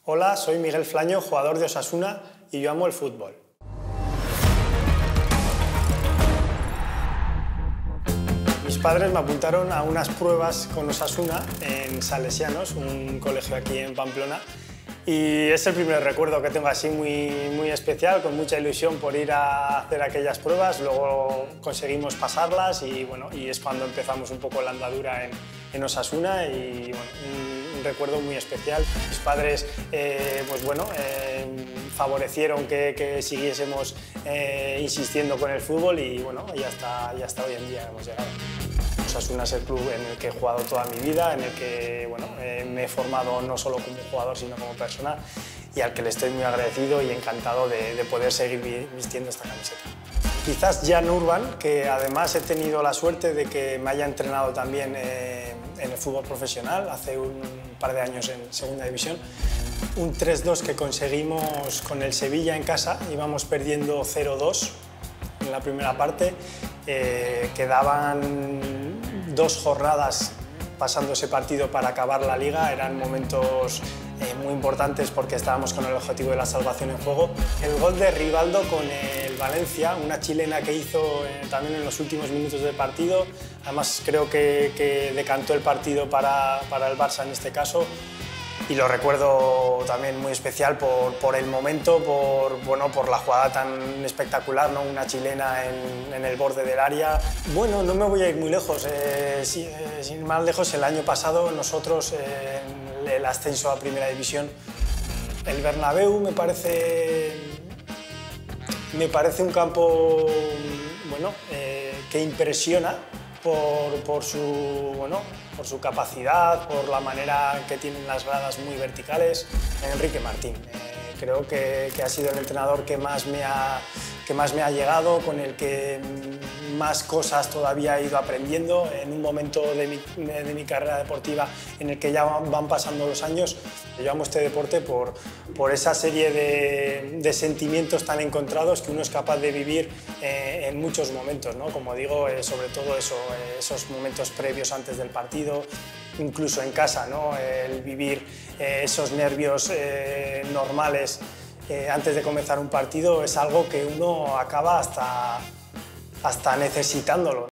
Hola, soy Miguel Flaño, jugador de Osasuna y yo amo el fútbol. Mis padres me apuntaron a unas pruebas con Osasuna en Salesianos, un colegio aquí en Pamplona, y es el primer recuerdo que tengo así muy especial, con mucha ilusión por ir a hacer aquellas pruebas. Luego conseguimos pasarlas y, bueno, y es cuando empezamos un poco la andadura en Osasuna y un recuerdo muy especial. Mis padres favorecieron que siguiésemos insistiendo con el fútbol y, bueno, y hasta hoy en día hemos llegado. Osasuna es el club en el que he jugado toda mi vida, en el que me he formado no solo como jugador sino como persona y al que le estoy muy agradecido y encantado de poder seguir vistiendo esta camiseta. Quizás Jan Urban, que además he tenido la suerte de que me haya entrenado también en el fútbol profesional hace un par de años en Segunda División. Un 3-2 que conseguimos con el Sevilla en casa, íbamos perdiendo 0-2 en la primera parte, quedaban 2 jornadas pasando ese partido para acabar la liga, eran momentos muy importantes porque estábamos con el objetivo de la salvación en juego. El gol de Rivaldo con el Valencia, una chilena que hizo también en los últimos minutos del partido, además creo que decantó el partido para el Barça en este caso. Y lo recuerdo también muy especial por el momento, por la jugada tan espectacular, ¿no? Una chilena en el borde del área. Bueno, no me voy a ir muy lejos, sin ir más lejos, el año pasado nosotros en el ascenso a Primera División, el Bernabéu me parece un campo que impresiona por su capacidad, por la manera que tienen las gradas muy verticales. Enrique Martín, creo que ha sido el entrenador que más me ha llegado, con el que más cosas todavía he ido aprendiendo en un momento de mi carrera deportiva en el que ya van pasando los años. Yo amo este deporte por esa serie de sentimientos tan encontrados que uno es capaz de vivir en muchos momentos, ¿no? Como digo, sobre todo esos momentos previos antes del partido, incluso en casa, ¿no? El vivir esos nervios normales antes de comenzar un partido es algo que uno acaba hasta necesitándolo.